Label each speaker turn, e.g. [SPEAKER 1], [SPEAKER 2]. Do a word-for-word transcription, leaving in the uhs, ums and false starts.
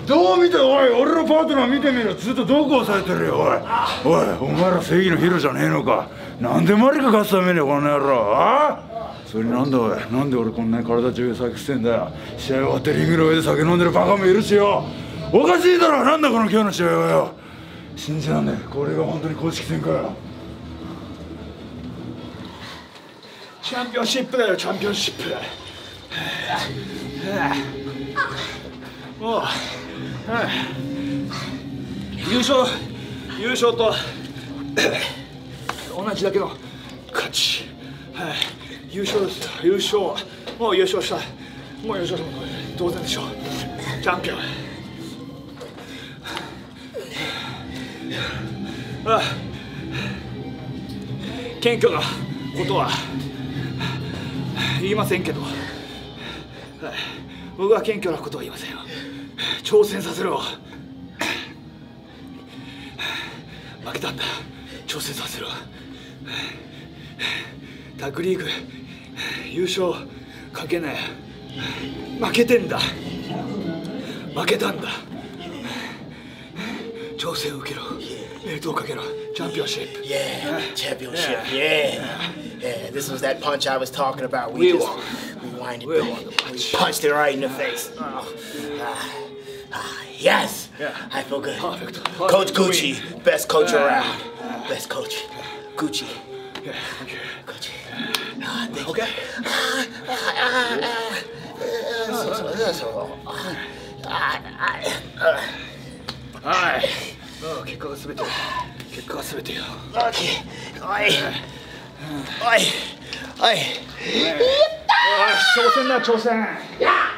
[SPEAKER 1] どう見ておい、俺のパートナー見てみろ。ずっとどこ押さえてるよ。おいおい、お前ら正義のヒーローじゃねえのか。なんでマリカ勝つためにこの野郎。あそれになんだおい、なんで俺こんなに体中で酒してんだよ。試合終わってリングの上で酒飲んでるバカもいるしよ。おかしいだろ。なんだこの今日の試合はよ。信じらんねえ。これが本当に公式戦かよ。
[SPEAKER 2] チャンピオンシップだよ、チャンピオンシップ。おう、優勝優勝と同じだけの勝ち。優勝ですよ、優勝。もう優勝した。もう優勝した。当然でしょう。チャンピオン。ああ、謙虚なことは言いませんけど、僕は謙虚なことは言いませんよ。挑戦させろ。負けたんだ。挑戦させろ。タッグリーグ優勝かけない。負けてんだ。負けたんだ。挑戦を受けろ。ベルトをかけろ。チャンピオンシップ。
[SPEAKER 3] Yeah, championship. Yeah. Yeah, this was that punch I was talking about. We, we just we winded
[SPEAKER 2] we
[SPEAKER 3] back. We punched it right in the face. Oh. Ah, ah, yes.
[SPEAKER 2] Yeah.
[SPEAKER 3] I feel good.
[SPEAKER 2] Perfect.
[SPEAKER 3] Coach Gucci, best coach around. Best coach. Gucci.
[SPEAKER 2] Yeah, okay.
[SPEAKER 3] Gucci. Ah, thank
[SPEAKER 2] Okay.
[SPEAKER 3] you. Ah, ah, ah, ah. So, so, so, so. Ah, ah, ah.
[SPEAKER 2] はい。結果がすべて。結果がすべてよ。
[SPEAKER 3] Okay. Oi. Oi. Oi.
[SPEAKER 2] 挑戦だ、挑戦。